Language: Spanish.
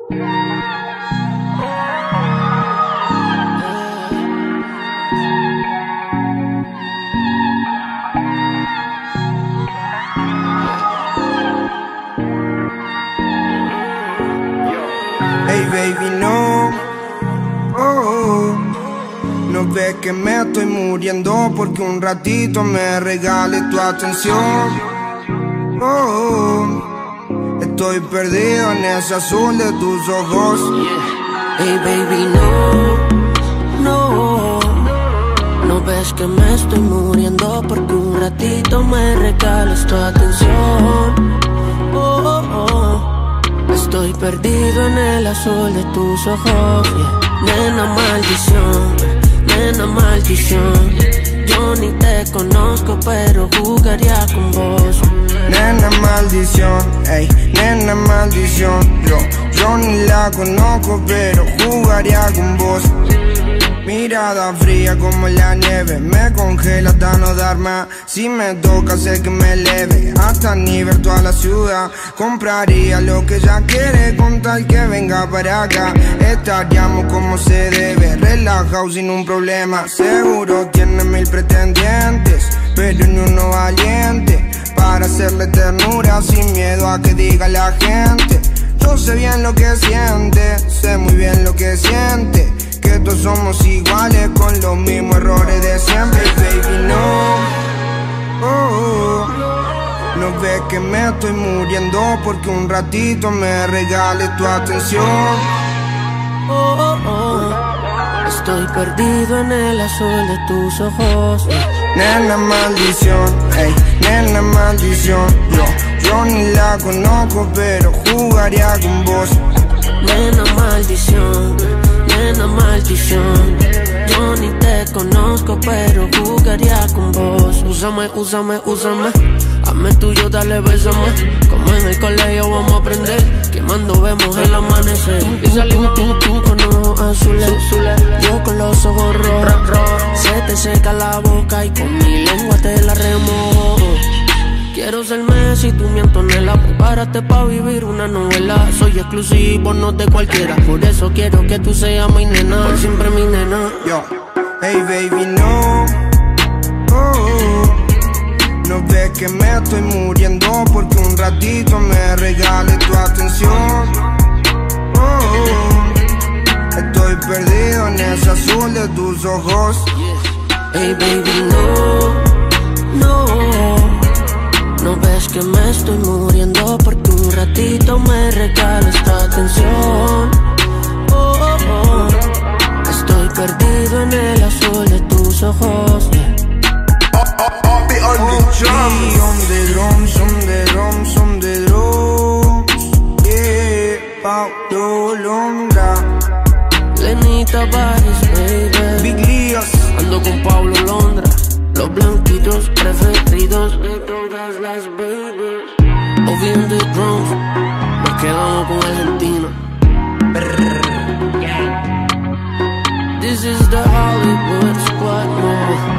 Hey baby, no, no ves que me estoy muriendo porque un ratito me regales tu atención. Estoy perdido en ese azul de tus ojos. Hey baby, no ves que me estoy muriendo porque un ratito me regales tu atención. Estoy perdido en el azul de tus ojos. Nena, maldición, nena, maldición. Yo ni te conozco, pero jugaría con vos. Nena, maldición, ey, nena, maldición. Yo ni la conozco, pero jugaría con vos. Mirada fría como la nieve, me congela hasta no dar más. Si me toca sé que me eleve, hasta nivel toda la ciudad. Compraría lo que ella quiere con tal que venga para acá. Estaríamos como se debe, relajado sin un problema. Seguro tiene 1000 pretendientes, pero ni uno valiente para hacerle ternura sin miedo a que diga la gente. Yo sé bien lo que siente, sé muy bien lo que siente, que todos somos iguales con los mismos errores de siempre. Baby, no ves que me estoy muriendo porque un ratito me regales tu atención. Estoy perdido en el azul de tus ojos. Nena, maldición, ey, nena, maldición. Yo ni la conozco, pero jugaría con vos. Nena, maldición, nena, maldición. Yo ni te conozco, pero jugaría con vos. Úsame, úsame, úsame. Hazme tuyo, dale, bésame. Como en el colegio vamos a aprender. Quemando vemos el amanecer. Y salimos tú con ojos azules, yo con los ojos rojos. Se te seca la boca y con mi lengua te la remojo. Quiero ser Messi, tú mi Antonella. Prepárate pa' vivir una novela. Soy exclusivo, no de cualquiera. Por eso quiero que tú seas mi nena, por siempre mi nena. Yo, hey baby, no ves que me estoy muriendo porque un ratito me regales tu atención. Estoy perdido en ese azul de tus ojos. Hey baby, no ves que me estoy muriendo porque un ratito me regales tu atención. Estoy perdido en el azul de tus ojos. On the drums, on the drums, on the drums. Yeah, Paulo Londra, Lenita Baris, baby. Big Líos. Ando con Pablo Londra, los blanquitos preferidos de todas las babies. Ovi on the drums, nos quedamos con Argentina. This is the Hollywood Squad, no.